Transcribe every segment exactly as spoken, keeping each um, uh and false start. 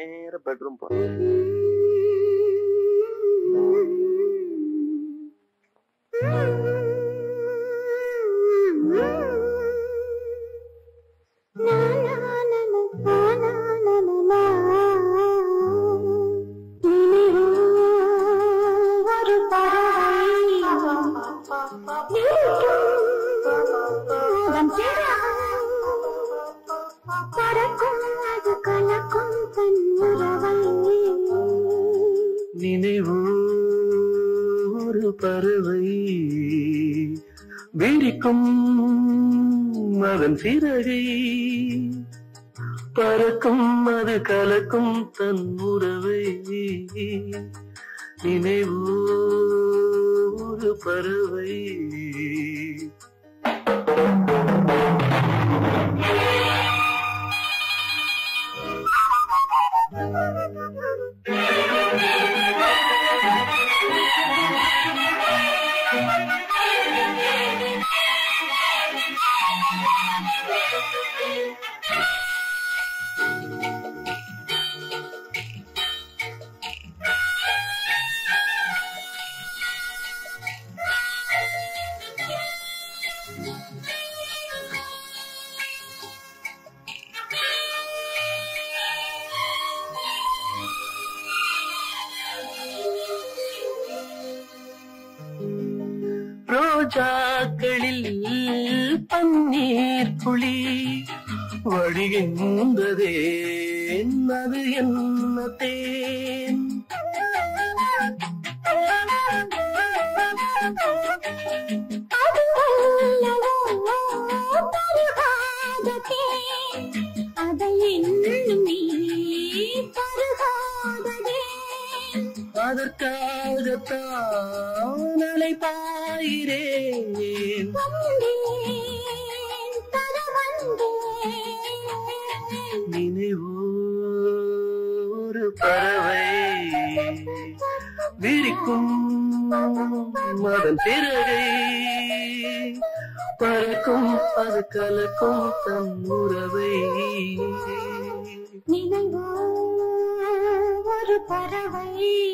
நேர பெட்ரூம் போறேன். நினைவோ ஒரு பறவை விரிக்கும் அதன் சிறகை பறக்கும் அது கலக்கும் தன் உறவை. நினைவோ ஒரு பறவை. ரோஜாக்களில் பன்னீர் புளி வழிகின்றதே அது என்ன தேன். அதற்காகத்தான் அலை பாயிரேன். நினைவோ ஒரு பறவை விரிக்கும் அதன் சிறகை பறக்கும் அது கலக்கும் தன் உறவை. நினைவோ ஒரு பறவை.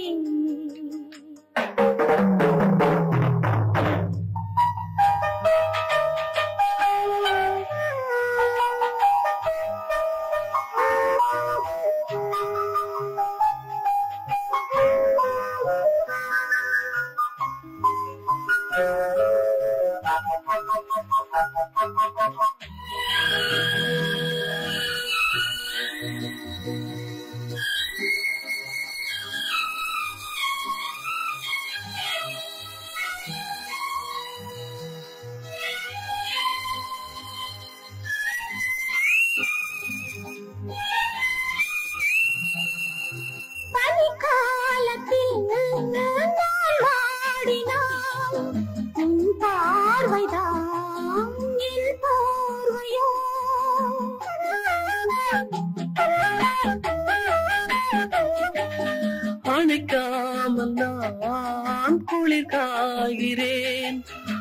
அணைக்காமல் நான் குளிர் காகிறேன்.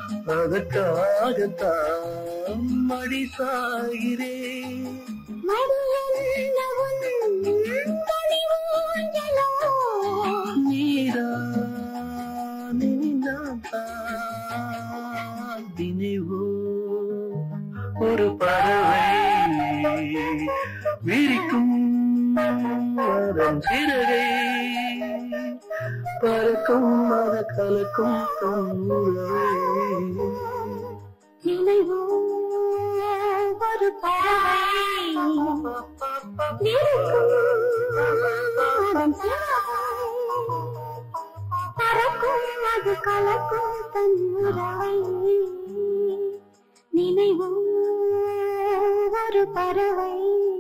அதற்காகத்தான் மடி சாகிறேன். நினைவோ ஒரு பறவை விரிக்கும் அதன் சிறகை பறக்கும் அத கலக்கும் தன் உறவை. நினைவோ ஒரு பறவை பறக்கும் அது கலக்கும் தன் உறவை. நினைவோ ஒரு பறவை.